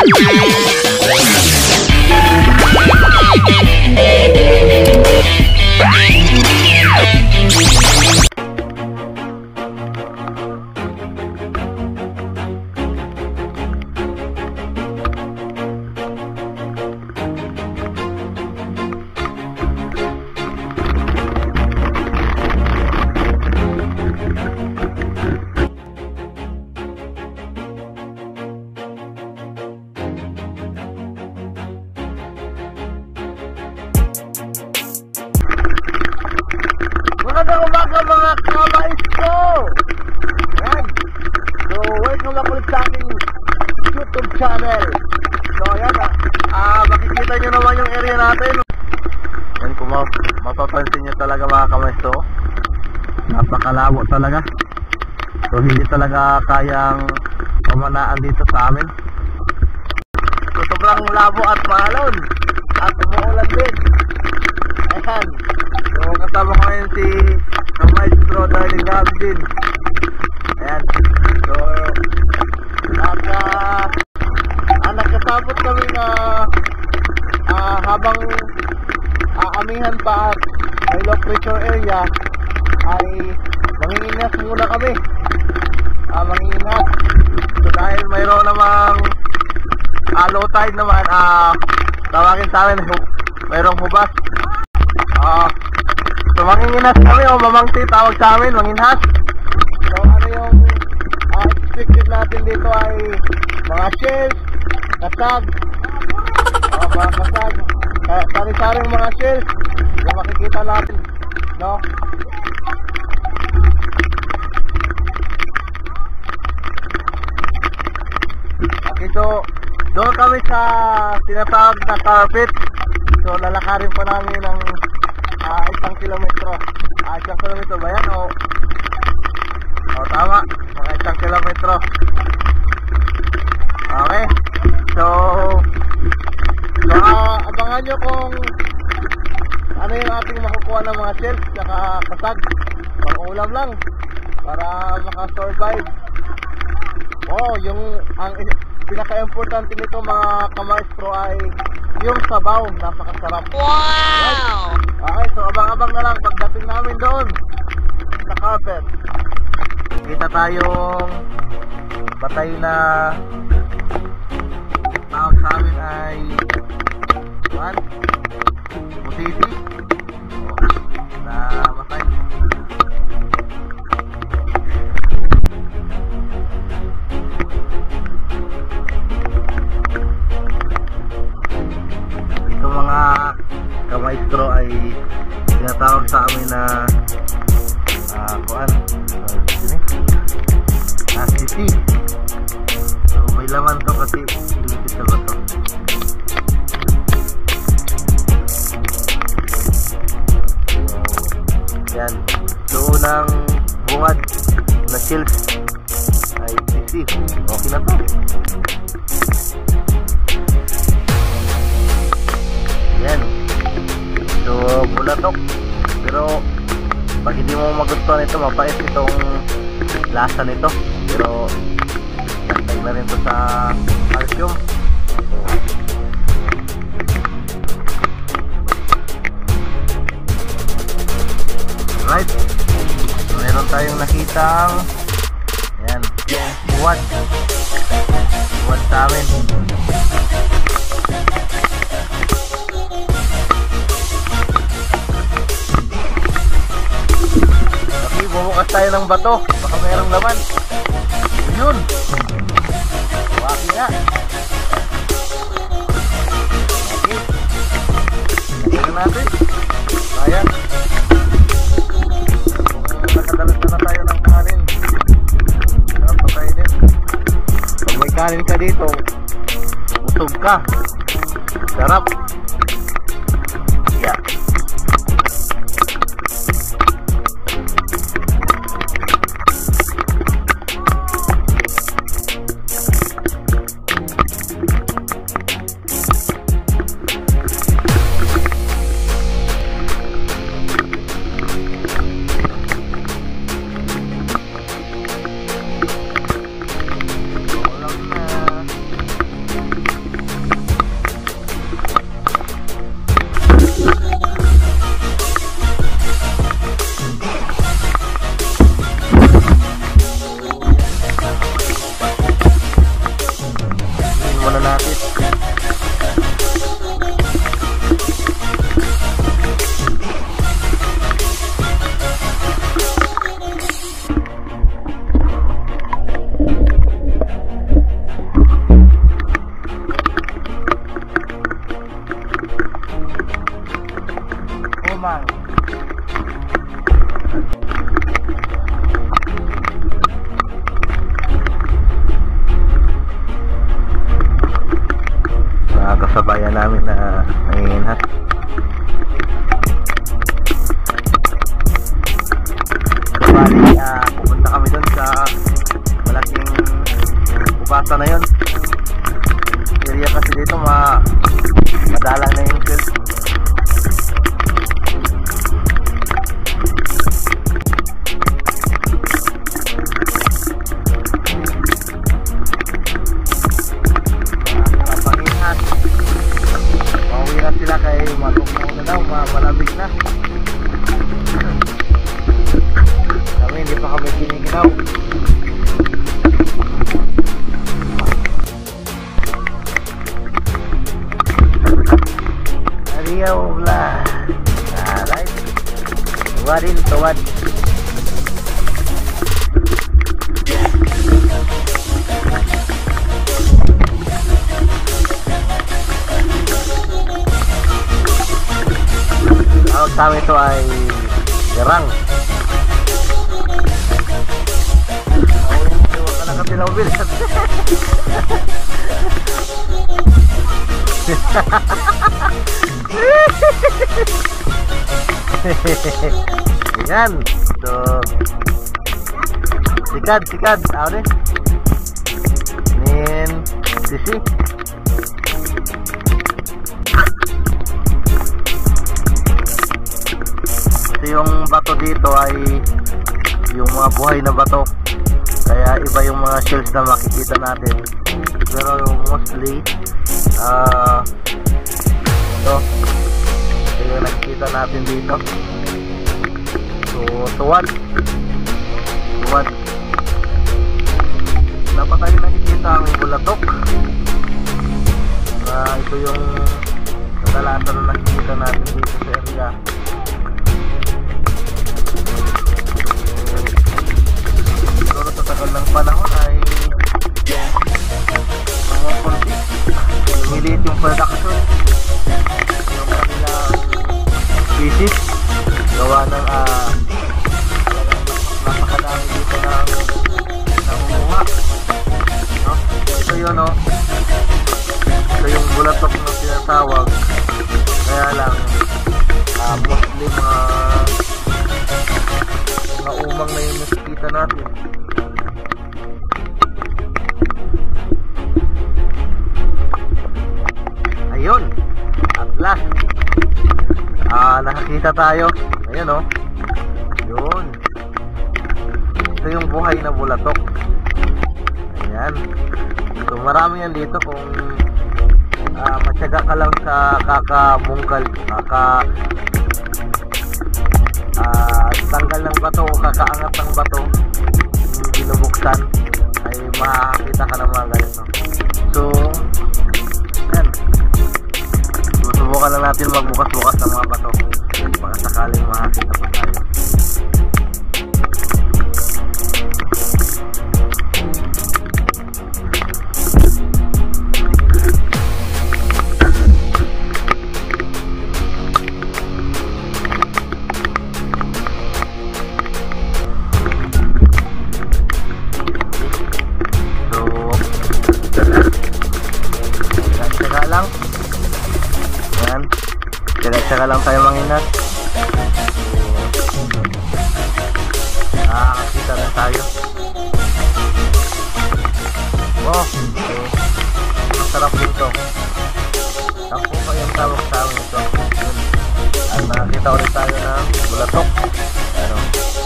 Magandang umaga mga kamais ko. Ayan. So welcome back ulit sa aking YouTube channel. So ayan, makikita nyo naman yung area natin. Ayan, kung mapapansin nyo talaga mga kamais ko, napakalabo talaga. So hindi talaga kayang pamanaan dito sa amin. So sobrang labo at maalon at umuulan din. Ayan. So kasama ko ngayon si Maestro Darling Gabdin. Ayan. So nagkasabot kami na habang amihan pa at may low pressure area ay manginginas muna kami. Manginginas. So dahil mayroon namang low tide naman, tawagin sa amin mayroong hubas. So manginginas kami o mamangti tawag sa amin, manginhas. So ano yung expected natin dito ay mga shells, kasag, mga kasag, sari-saring mga shells yung makikita natin, no? Okay, so doon kami sa tinatawag na carpet. So lalakarin pa namin ng 1 kilometro. 1 kilometro ba yan? O tama, mga 1 kilometro. Okay. So abangan nyo kung ano yung ating makukuha ng mga shells saka kasag. Pang ulam lang para makasurvive. Ang pinaka-importante nito mga kamaestro ay yung sabaw, napakasarap. Wow! Okay, so abang-abang na lang pagdating namin doon sa carpet. Kita tayong patay na tawag sa amin ay musisi na matay. Ito mga kamaestro ay tinatawag sa amin na sisi. So may laman to kasi pinipit na ba to. Yan, so unang bungad na shells ay sisi. Okay na to. Yan. So bulatok. Pero pag hindi mo magustuhan ito, mapait itong lasa nito. Pero nagtag na rin to sa calcium. Right. So meron tayong nakitang ayan, buwad sa amin. Bumukas tayo ng bato, baka mayroong laman. Yun, waki nga. Okay, tingnan natin. Ayan, nakadalas na tayo ng kanin. Sarap pa tayo din. Pag may kanin ka dito, usog ka. Sarap. Yeah. natin. Umang. Kasabayan namin na nangihinat. Bali, pupunta kami doon sa malaking ubasa na yun. Area kasi dito madalang na yung field. Sila kay matungkong na daw, malamig na. Kami hindi pa kami giniginaw. Ariyaw lah. Alright. Tuwadin, tuwad. Sa amin ito ay gerang. Huwag ka na katilaw bil. Yan. So sikad tao deh. Nin sisi. Yung bato dito ay yung mga buhay na bato, kaya iba yung mga shells na makikita natin, pero mostly ito yung nakikita natin dito. So tuwad dapat tayo nakikita ang bulatok na ito yung kadalasan na nakikita natin dito sa area. Tagal ng panahon ay mga konti lumiliit yung production, yung kanilang species gawa ng napakadami dito ng namumuha, no? Ito yun, no? Ito yung bulatok na tinatawag, kaya lang mostly mga umang na yung nakikita natin. Ayun, at last nakakita tayo. Ayun, oh. Yun, ito yung buhay na bulatok. Ayan. So marami yan dito kung matyaga ka lang sa kakabungkal, tanggal ng bato o kakaangat ng bato, yung binubuksan, ay makakita ka ng mga ganito. So yan, susubukan lang natin magbukas-bukas ng mga bato baka sakaling makakita po tayo. Tsaga lang tayo manginat. Nakakakita na tayo. Wow, ang sarap dito. Tampo pa yung tawag sa amin ito. At nakakita ulit tayo ng bulatok. Ano?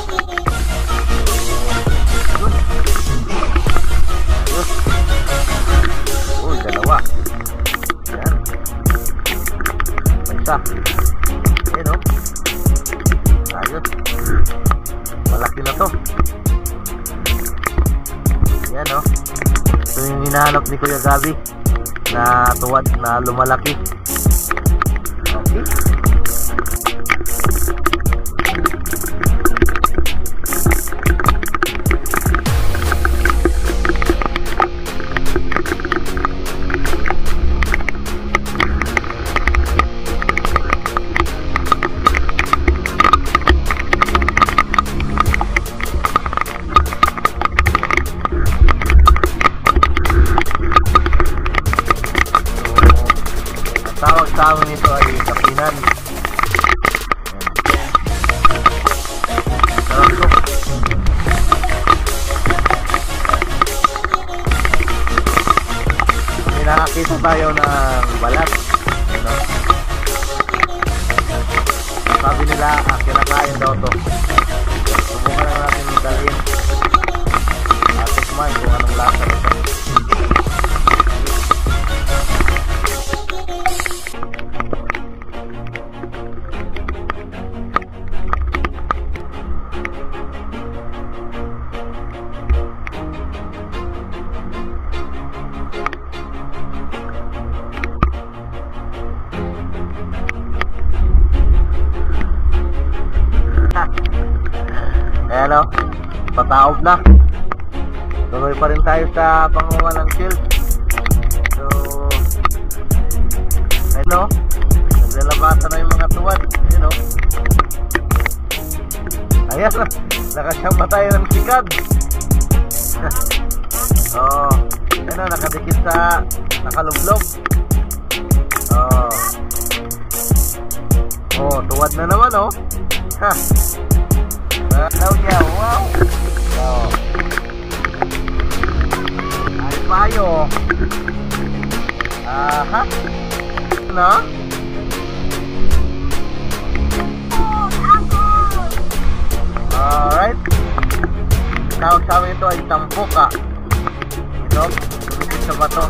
Uy, dalawa. Yan. May isa. Ayan, oh. Ayos. Malaki na to. Ayan, oh. Ito yung hinahanap ni Kuya Gabi. na tuwad na lumalaki. Okay. Tawag sa amin ito ay kapinan. May nakakita tayo ng balat. Sabi nila, kinakain daw to. Subukan na natin dalhin at tikman kung anong lasa nito. Ayan o, pataob na. Tuloy pa rin tayo sa panguha ng shells. So, ayun o, naglalabasan na yung mga tuwad. Ayun o. Ayan, nakasama tayo ng sikad. Oh, ayun o, nakadikit sa nakalublog. Oh, tuwad na naman o. Ha. Hello niya, wow. So, ay payo. Aha. No? Alright. Tawag sa amin ito ay tampuka. Ito, lumikit sa bato.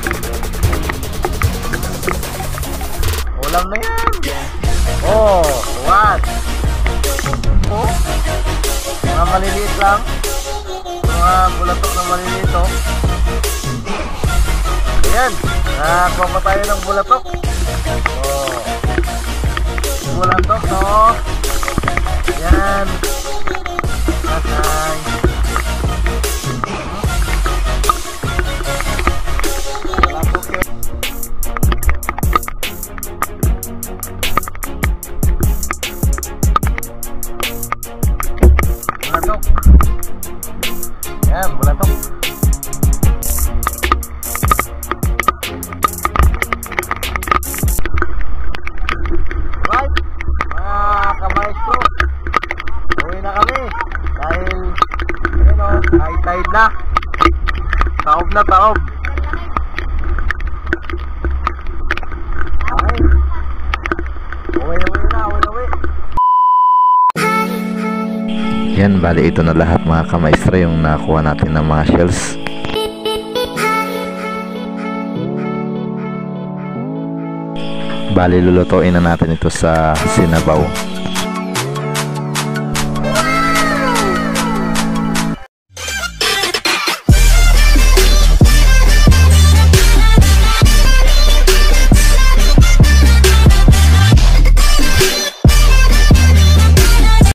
Ulam na yan. Oh, tuwad. Oh, mga maliliit lang, mga bulatok na maliliit oh. Ayan, nakakuha pa tayo ng bulatok. Oh, bulatok no. Ayan. Nasay. Bulatok eh. Bulatok. Yan, bulatok. Right, mga kamaestro, uwi na kami dahil ayun o, high tide na. Taob na taob. Okay, uwi na. Yan, bali ito na lahat mga kamaestra yung nakuha natin ng mga shells. Bali lulutuin na natin ito sa sinabaw.